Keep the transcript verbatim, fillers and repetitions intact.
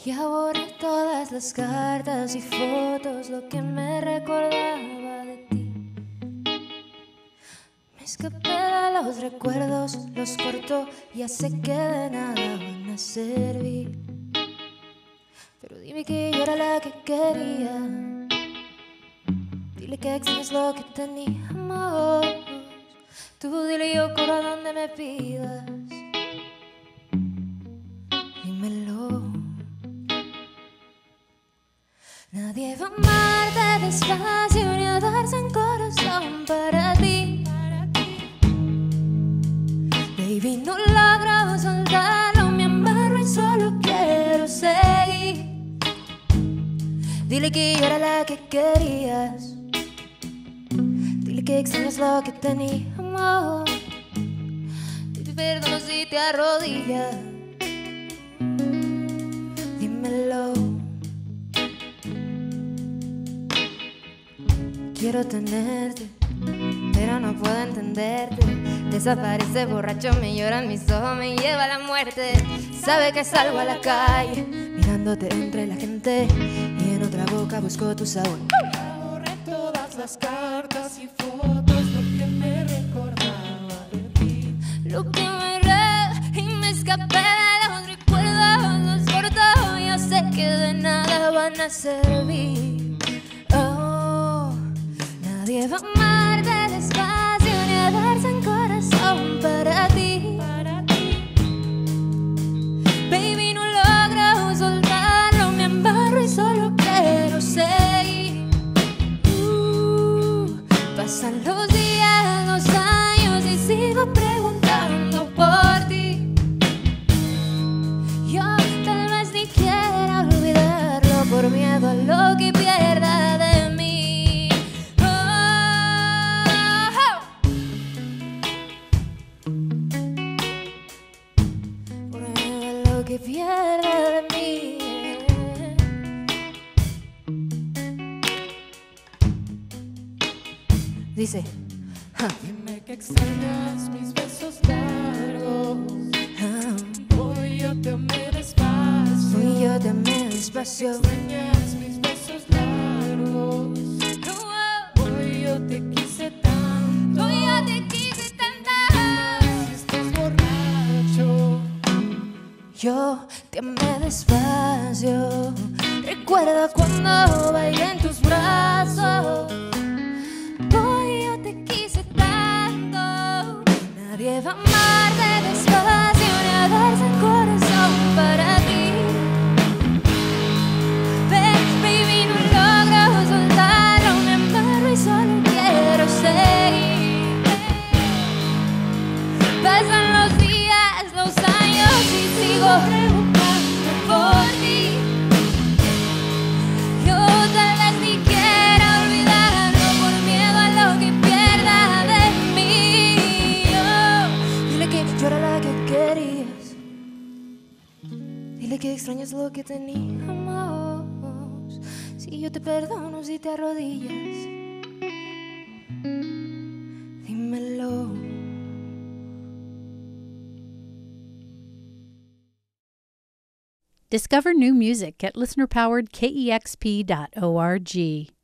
Ya borré todas las cartas y fotos, lo que me recordaba de ti. Me escapé de los recuerdos, los corto, ya sé que de nada van a servir. Pero dime que yo era la que quería. Dile que extrañas lo que teníamos. Tú dile, yo corro a donde me pidas. Dímelo. Nadie va a amarte despacio ni a darse en corazón para ti. Baby, no logro soltarlo, me amarro y solo quiero seguir. Dile que yo era la que querías. Dile que extrañas lo que teníamos. Dile perdón si te arrodillas. Dímelo. Quiero tenerte, pero no puedo entenderte. Desaparece borracho, me lloran mis ojos, me lleva a la muerte. Sabe que salgo a la calle, mirándote entre la gente, y en otra boca busco tu sabor. Borré todas las cartas y fotos, lo que me recordaba de ti. Lo que me re y me escapé de los recuerdos, los corto, yo sé que de nada van a servir. Oh, nadie va a amarte despacio ni a darse en corazón para ti. Para ti, Baby, no logro soltarlo, me embarro y solo quiero seguir. Uh, pasan los días, los años y sigo preguntando por ti. Yo tal vez ni quiera olvidarlo por miedo a lo que pierda de mí. Oh, por miedo a lo que pierda de mí. Dice, ja, dime que extrañas mis besos largos. ah, Hoy yo te amé despacio. hoy yo te amé despacio. Extrañas mis besos largos. Oh, Hoy yo te quise tanto. hoy yo te quise tanto. Si estás borracho, Yo te amé despacio. Recuerda cuando bailé en tus brazos. Hoy yo te quise tanto. Nadie va a amarte despacio ni a darse el corazón para ti. Ba- Baby, no logro soltarlo, me amarro y solo quiero seguir. Pasan los días, los años y sigo preguntando por ti. Yo tal vez ni quiera olvidarlo por miedo a lo que pierda de mí. Oh, dile que yo era la que querías. Dile que extrañas lo que teníamos. Si yo te perdono, si te arrodillas, dímelo. Discover new music at listener powered K E X P dot org.